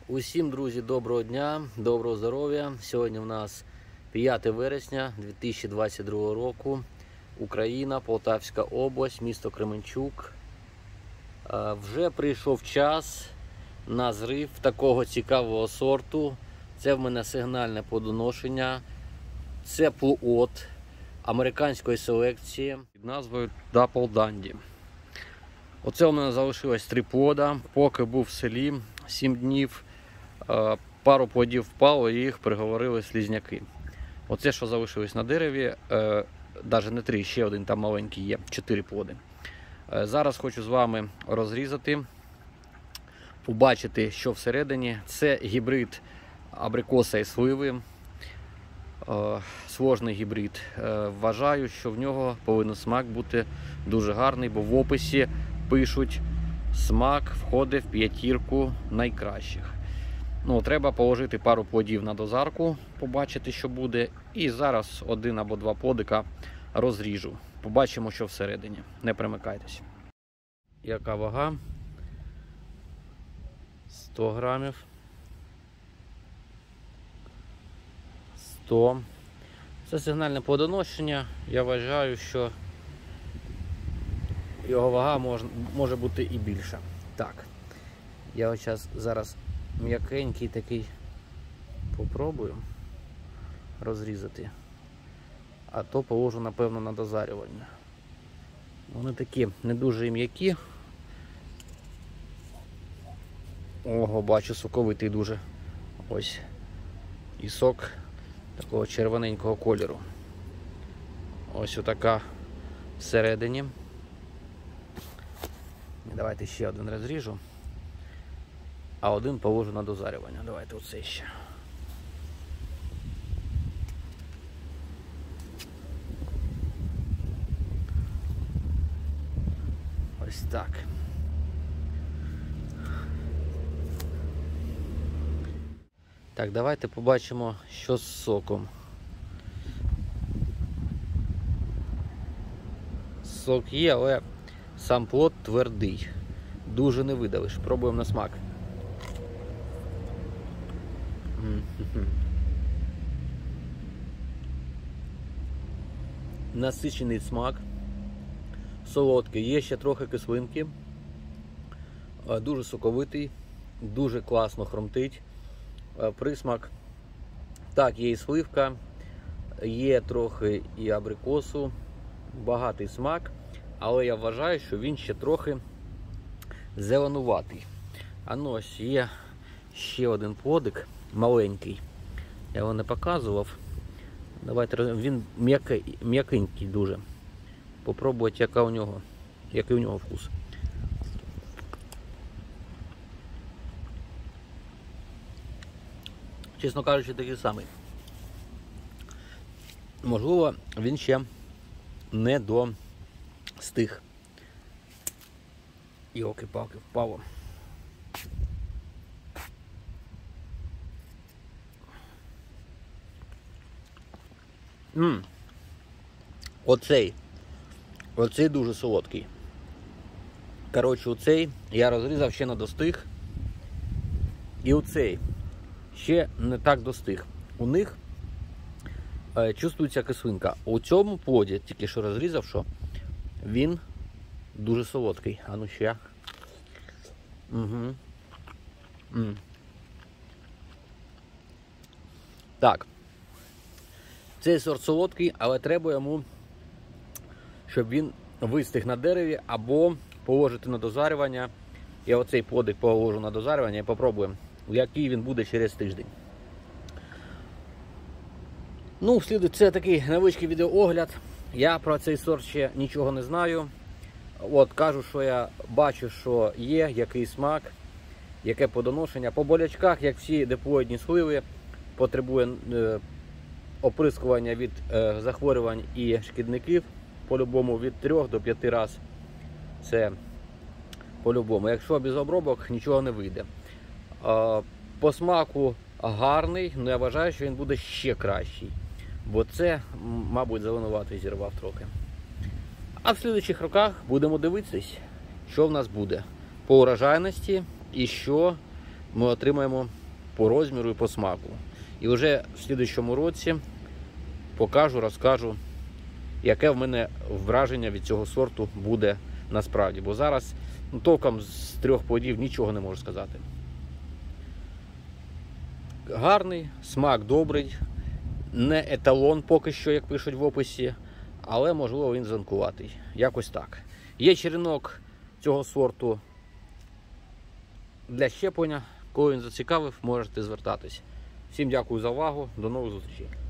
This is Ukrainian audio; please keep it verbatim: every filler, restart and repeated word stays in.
Усім, друзі, доброго дня, доброго здоров'я. Сьогодні у нас п'яте вересня дві тисячі двадцять другого року. Україна, Полтавська область, місто Кременчук. Вже прийшов час на зрив такого цікавого сорту. Це в мене сигнальне плодоношення. Це плод американської селекції під назвою Dapple Dandy. Оце у мене залишилось три плода. Поки був в селі сім днів, пару плодів впало і їх приговорили слізняки. Оце, що залишилось на дереві, навіть не три, ще один там маленький є, чотири плоди. Зараз хочу з вами розрізати, побачити, що всередині. Це гібрид абрикоса і сливи, сложний гібрид. Вважаю, що в нього повинен смак бути дуже гарний, бо в описі пишуть, смак входить в п'ятірку найкращих. Ну, треба положити пару плодів на дозарку, побачити, що буде. І зараз один або два плодика розріжу. Побачимо, що всередині. Не примикайтесь. Яка вага? сто грамів. сто. Це сигнальне плодоношення. Я вважаю, що його вага може, може бути і більша. Так, я ось зараз, зараз м'якенький такий попробую розрізати, а то положу, напевно, на дозарювання. Вони такі не дуже м'які. Ого, бачу, соковитий дуже. Ось. І сок такого червоненького кольору. Ось отака всередині. Давайте ще один розріжу, а один положу на дозарювання. Давайте оце ще. Ось так. Так, давайте побачимо, що з соком. Сок є, але сам плод твердий. Дуже не видавиш. Пробуємо на смак. Насичений смак. Солодкий. Є ще трохи кислинки. Дуже соковитий. Дуже класно хрумтить. Присмак. Так, є і сливка. Є трохи і абрикосу. Багатий смак. Але я вважаю, що він ще трохи зеленуватий. А ну ось є ще один плодик маленький. Я його не показував. Давайте, він м'який, м'якенький дуже. Попробувати, яка у нього, який у нього вкус. Чесно кажучи, такий самий. Можливо, він ще не достиг. Йолки-палки, впало. Ммм. Оцей. Оцей дуже солодкий. Коротше, оцей я розрізав, ще не достиг. І оцей ще не так достиг. У них е, чувствується кислинка. У цьому плоді, тільки що розрізав, що він дуже солодкий. А ну ще. Угу. М. Так. Цей сорт солодкий, але треба йому, щоб він вистиг на дереві, або положити на дозарювання. Я оцей плодик положу на дозарювання і попробуємо, який він буде через тиждень. Ну, це такий невеличкий відеоогляд. Я про цей сорт ще нічого не знаю. От, кажу, що я бачу, що є, який смак, яке плодоношення. По болячках, як всі диплоїдні сливи, потребує е, оприскування від е, захворювань і шкідників. По-любому від трьох до п'яти разів. Це по-любому. Якщо без обробок, нічого не вийде. Е, по смаку гарний, але я вважаю, що він буде ще кращий. Бо це, мабуть, зеленуватий зірвав трохи. А в слідуючих роках будемо дивитись, що в нас буде по урожайності і що ми отримаємо по розміру і по смаку. І вже в слідуючому році покажу, розкажу, яке в мене враження від цього сорту буде насправді. Бо зараз ну, толком з трьох плодів нічого не можу сказати. Гарний, смак добрий, не еталон поки що, як пишуть в описі, але можливо він зранкуватий. Якось так. Є черенок цього сорту для щеплення. Коли він зацікавив, можете звертатись. Всім дякую за увагу, до нових зустрічей.